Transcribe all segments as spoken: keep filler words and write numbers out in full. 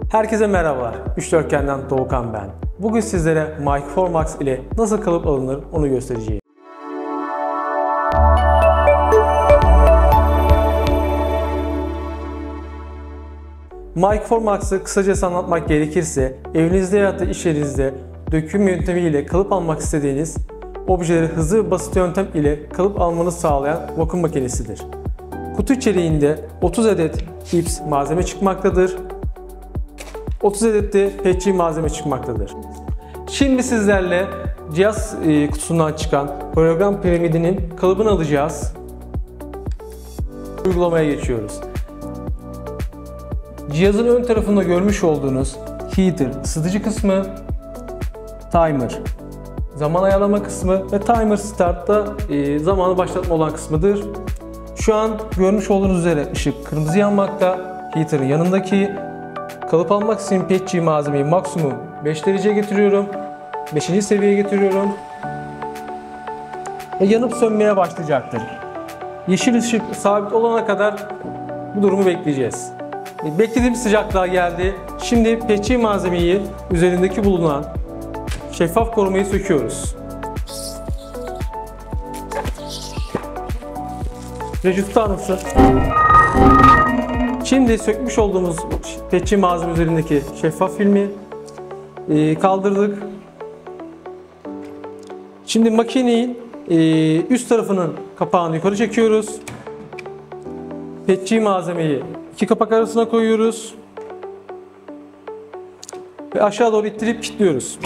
Herkese merhabalar. Üç Dörtgen'den Doğukan ben. Bugün sizlere Microformax ile nasıl kalıp alınır onu göstereceğim. Microformax'ı kısacası anlatmak gerekirse, evinizde ya da iş yerinizde döküm yöntemiyle kalıp almak istediğiniz objeleri hızlı ve basit yöntem ile kalıp almanızı sağlayan vakum makinesidir. Kutu içeriğinde otuz adet gips malzeme çıkmaktadır. otuz adet de petçi malzeme çıkmaktadır. Şimdi sizlerle cihaz kutusundan çıkan hologram piramidinin kalıbını alacağız. Uygulamaya geçiyoruz. Cihazın ön tarafında görmüş olduğunuz heater ısıtıcı kısmı, timer zaman ayarlama kısmı ve timer start da e, zamanı başlatma olan kısmıdır. Şu an görmüş olduğunuz üzere ışık kırmızı yanmakta. Heater'ın yanındaki kalıp almak için petçi malzemeyi maksimum beş dereceye getiriyorum. beşinci seviyeye getiriyorum. Ve yanıp sönmeye başlayacaktır. Yeşil ışık sabit olana kadar bu durumu bekleyeceğiz. Beklediğim sıcaklığa geldi. Şimdi petçi malzemeyi üzerindeki bulunan şeffaf korumayı söküyoruz. Reji tutar mısın? Şimdi sökmüş olduğumuz petçi malzeme üzerindeki şeffaf filmi kaldırdık. Şimdi makinenin üst tarafının kapağını yukarı çekiyoruz. Petçi malzemeyi iki kapak arasına koyuyoruz. Ve aşağı doğru ittirip kilitliyoruz.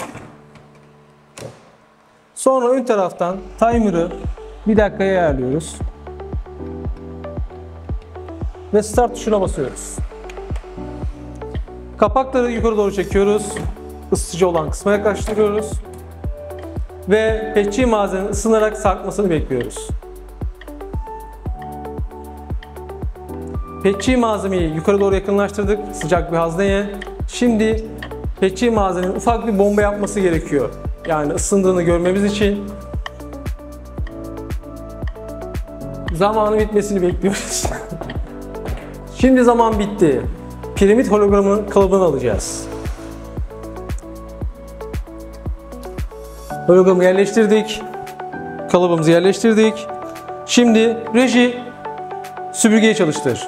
Sonra ön taraftan timer'ı bir dakikaya ayarlıyoruz. Ve start tuşuna basıyoruz. Kapakları yukarı doğru çekiyoruz. Isıtıcı olan kısma yaklaştırıyoruz. Ve petçi malzemenin ısınarak sarkmasını bekliyoruz. Petçi malzemeyi yukarı doğru yakınlaştırdık sıcak bir hazneye. Şimdi petçi malzemenin ufak bir bomba yapması gerekiyor. Yani ısındığını görmemiz için zamanın bitmesini bekliyoruz. Şimdi zaman bitti. Piramit hologramının kalıbını alacağız. Hologramı yerleştirdik. Kalıbımızı yerleştirdik. Şimdi reji süpürgeyi çalıştır.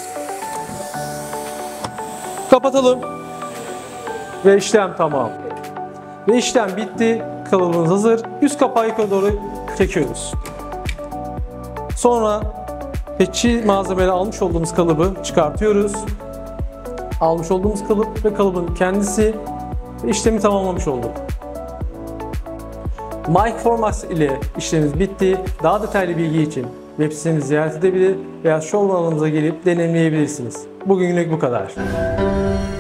Kapatalım. Ve işlem tamam. Ve işlem bitti. Kalıbımız hazır. Üst kapağı yukarı doğru çekiyoruz. Sonra petçi malzemeleri almış olduğumuz kalıbı çıkartıyoruz. Almış olduğumuz kalıp ve kalıbın kendisi işlemi tamamlamış olduk. Microformax ile işlemimiz bitti. Daha detaylı bilgi için web sitemizi ziyaret edebilir veya showroom alanımıza gelip deneyimleyebilirsiniz. Bugünlük bu kadar.